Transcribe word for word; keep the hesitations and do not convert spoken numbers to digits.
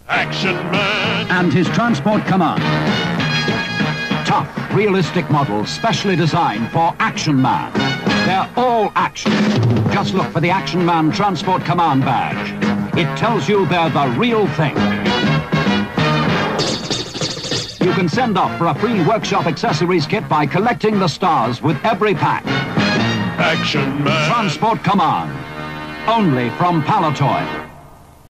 Action Man. And his Transport Command. Tough, realistic models specially designed for Action Man. They're all action. Just look for the Action Man Transport Command badge. It tells you they're the real thing. You can send off for a free workshop accessories kit by collecting the stars with every pack. Action Man. Transport Command. Only from Palatoy.